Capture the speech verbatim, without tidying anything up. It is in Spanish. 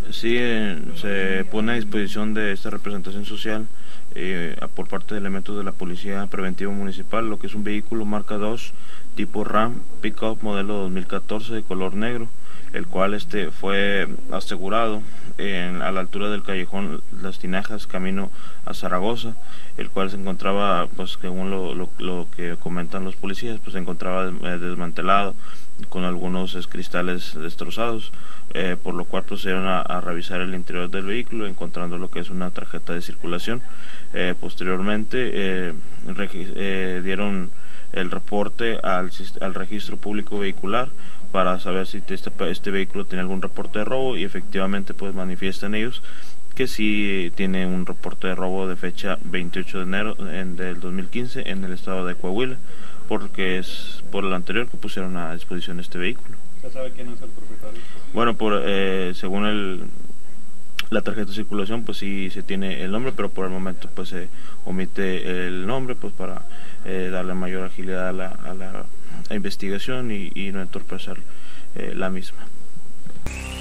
Sí, eh, se pone a disposición de esta representación social eh, por parte de elementos de la Policía Preventiva Municipal lo que es un vehículo marca dos tipo RAM Pickup modelo dos mil catorce de color negro, el cual este fue asegurado en, a la altura del callejón Las Tinajas, camino a Zaragoza, el cual se encontraba, pues según lo, lo, lo que comentan los policías, pues se encontraba desmantelado con algunos cristales destrozados, eh, por lo cual procedieron a, a revisar el interior del vehículo, encontrando lo que es una tarjeta de circulación. Eh, posteriormente eh, eh, dieron el reporte al, al registro público vehicular para saber si este, este vehículo tiene algún reporte de robo, y efectivamente pues manifiestan ellos que sí tiene un reporte de robo de fecha veintiocho de enero en, del dos mil quince en el estado de Coahuila, porque es por lo anterior que pusieron a disposición este vehículo. ¿Ya sabe quién es el propietario? Bueno, por eh, según el la tarjeta de circulación pues sí se tiene el nombre, pero por el momento pues se omite el nombre pues para eh, darle mayor agilidad a la, a la a investigación y, y no entorpecer eh, la misma.